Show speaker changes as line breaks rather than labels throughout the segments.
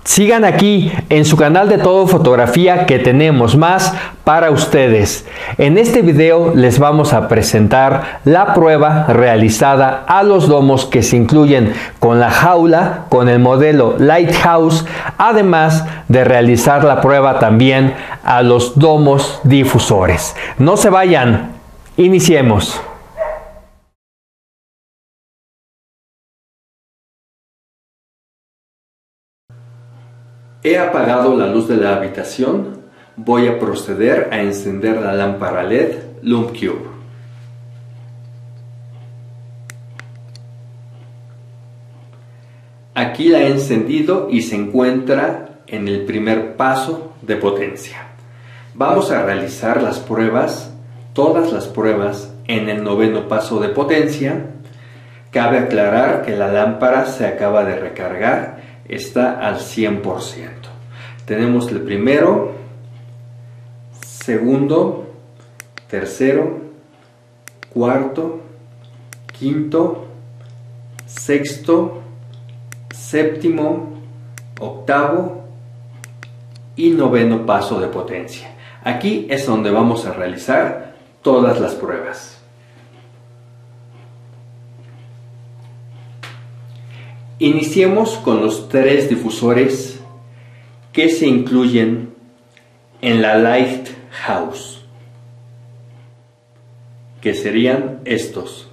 Sigan aquí en su canal de Todo Fotografía, que tenemos más para ustedes. En este video les vamos a presentar la prueba realizada a los domos que se incluyen con la jaula, con el modelo Lighthouse, además de realizar la prueba también a los domos difusores. No se vayan, iniciemos. He apagado la luz de la habitación. Voy a proceder a encender la lámpara LED Lume-Cube. Aquí la he encendido y se encuentra en el primer paso de potencia. Vamos a realizar las pruebas, todas las pruebas, en el noveno paso de potencia. Cabe aclarar que la lámpara se acaba de recargar. Está al 100%. Tenemos el primero, segundo, tercero, cuarto, quinto, sexto, séptimo, octavo y noveno paso de potencia. Aquí es donde vamos a realizar todas las pruebas. Iniciemos con los tres difusores que se incluyen en la Lighthouse, que serían estos.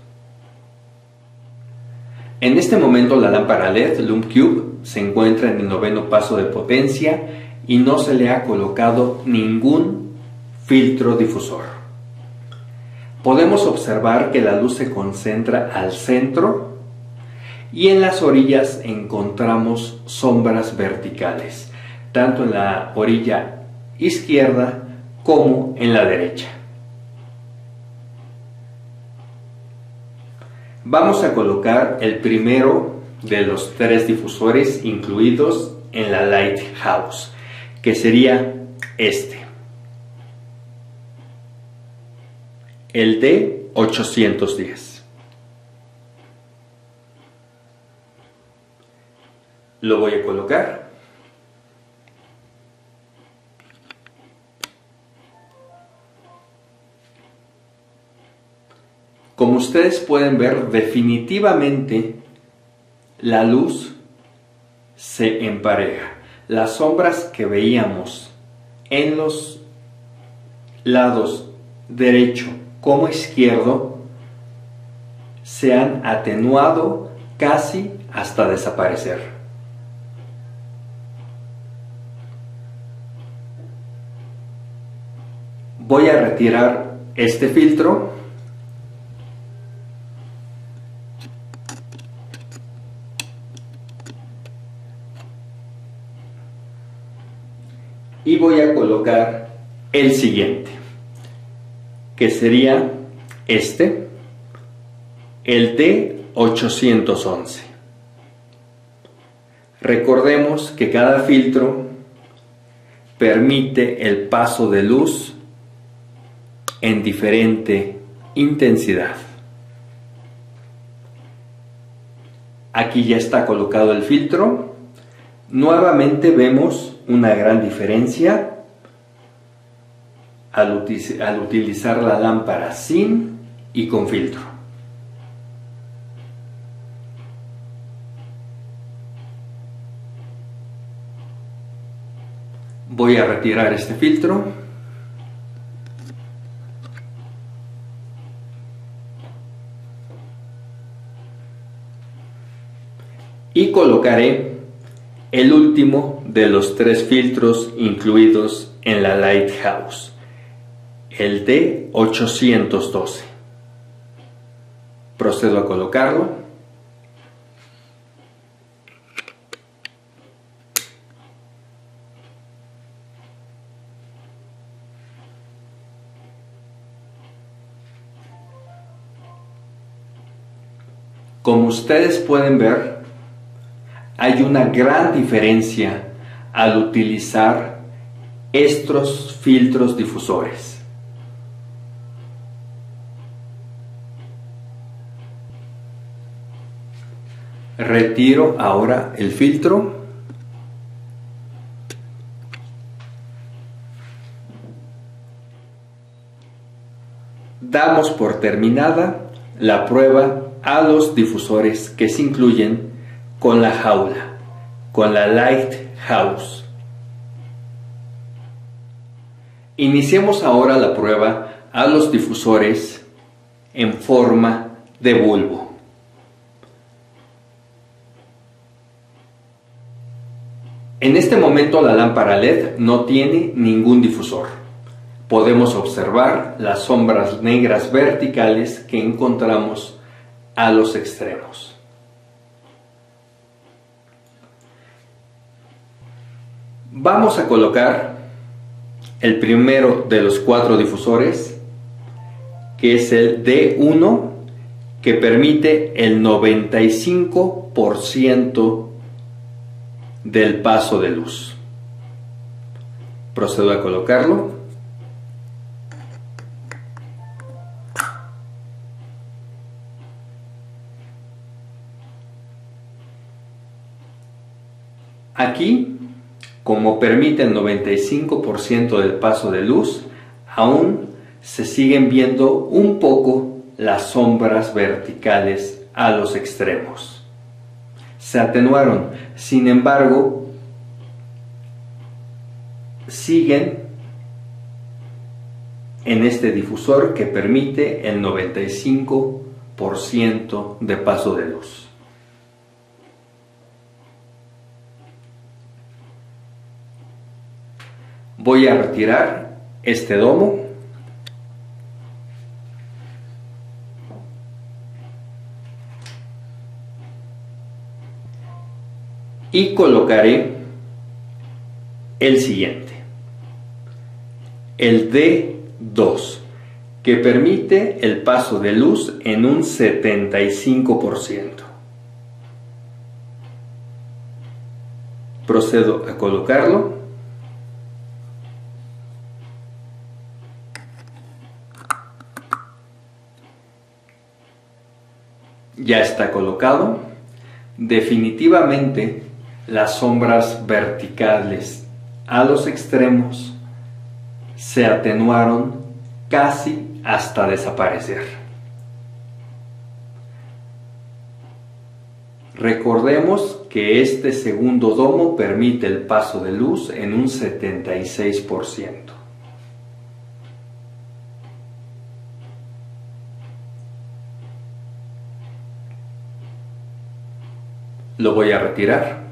En este momento la lámpara LED Lume-Cube se encuentra en el noveno paso de potencia y no se le ha colocado ningún filtro difusor. Podemos observar que la luz se concentra al centro y en las orillas encontramos sombras verticales, tanto en la orilla izquierda como en la derecha. Vamos a colocar el primero de los tres difusores incluidos en la Lighthouse, que sería este, el D810. Lo voy a colocar. Como ustedes pueden ver, definitivamente la luz se empareja. Las sombras que veíamos en los lados derecho como izquierdo se han atenuado casi hasta desaparecer. Voy a retirar este filtro y voy a colocar el siguiente, que sería este, el D811. Recordemos que cada filtro permite el paso de luz en diferente intensidad. Aquí ya está colocado el filtro. Nuevamente vemos una gran diferencia al utilizar la lámpara sin y con filtro. Voy a retirar este filtro y colocaré el último de los tres filtros incluidos en la Lighthouse, el D812. Procedo a colocarlo. Como ustedes pueden ver, hay una gran diferencia al utilizar estos filtros difusores. Retiro ahora el filtro damos por terminada la prueba a los difusores que se incluyen con la jaula, con la Lighthouse. Iniciemos ahora la prueba a los difusores en forma de bulbo. En este momento la lámpara LED no tiene ningún difusor. Podemos observar las sombras negras verticales que encontramos a los extremos. Vamos a colocar el primero de los 4 difusores, que es el D1, que permite el 95% del paso de luz. Procedo a colocarlo. Aquí, como permite el 95% del paso de luz, aún se siguen viendo un poco las sombras verticales a los extremos. Se atenuaron, sin embargo, siguen en este difusor que permite el 95% de paso de luz. Voy a retirar este domo y colocaré el siguiente, el D2, que permite el paso de luz en un 75%. Procedo a colocarlo. Ya está colocado. Definitivamente las sombras verticales a los extremos se atenuaron casi hasta desaparecer. Recordemos que este segundo domo permite el paso de luz en un 76%. Lo voy a retirar.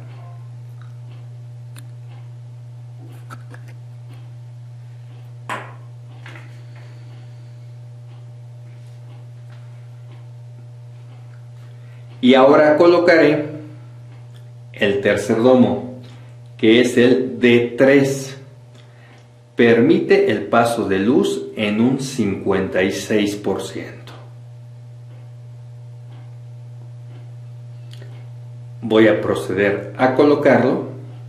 Y ahora colocaré el tercer domo, que es el D3. Permite el paso de luz en un 56%. Voy a proceder a colocarlo.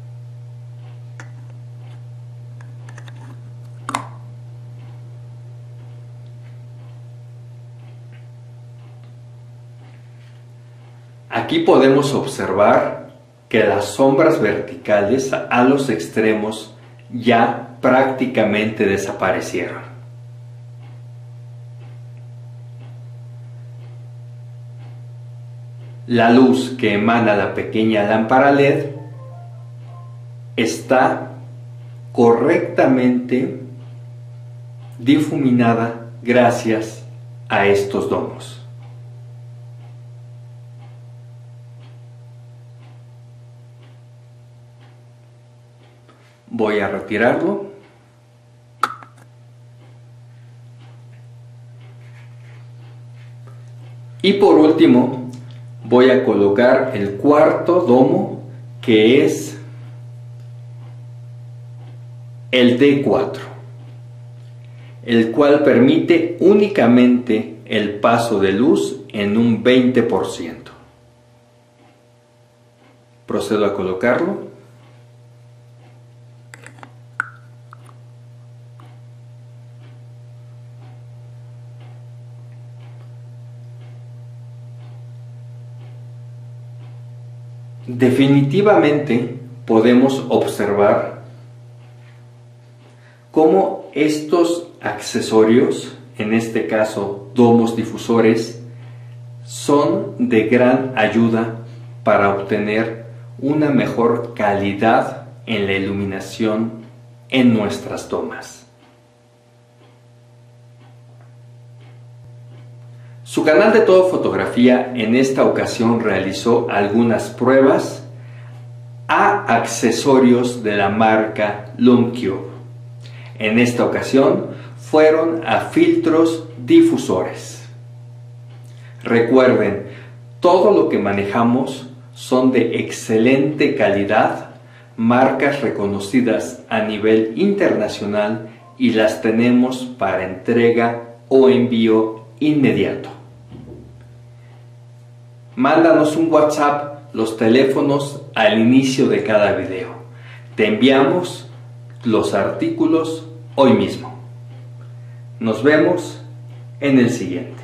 Aquí podemos observar que las sombras verticales a los extremos ya prácticamente desaparecieron. La luz que emana la pequeña lámpara LED está correctamente difuminada gracias a estos domos. Voy a retirarlo. Y por último, voy a colocar el cuarto domo, que es el D4, el cual permite únicamente el paso de luz en un 20%. Procedo a colocarlo. Definitivamente podemos observar cómo estos accesorios en este caso domos difusores, son de gran ayuda para obtener una mejor calidad en la iluminación en nuestras tomas. Su canal de Todo Fotografía en esta ocasión realizó algunas pruebas a accesorios de la marca LUMCube. En esta ocasión fueron a filtros difusores. Recuerden, todo lo que manejamos son de excelente calidad, marcas reconocidas a nivel internacional y las tenemos para entrega o envío inmediato. Mándanos un WhatsApp, los teléfonos al inicio de cada video. Te enviamos los artículos hoy mismo. Nos vemos en el siguiente.